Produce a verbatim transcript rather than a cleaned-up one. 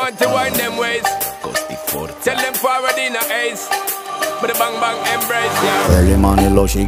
want to wind them ways. Tell them forward in a ace. But the bang bang embrace, yeah. Early money low, she